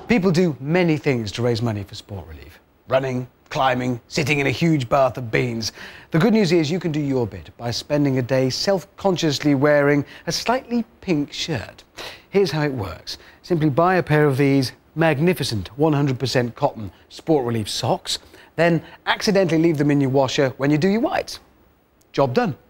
People do many things to raise money for sport relief. Running, climbing, sitting in a huge bath of beans. The good news is you can do your bit by spending a day self-consciously wearing a slightly pink shirt. Here's how it works. Simply buy a pair of these magnificent 100% cotton sport relief socks, then accidentally leave them in your washer when you do your whites. Job done.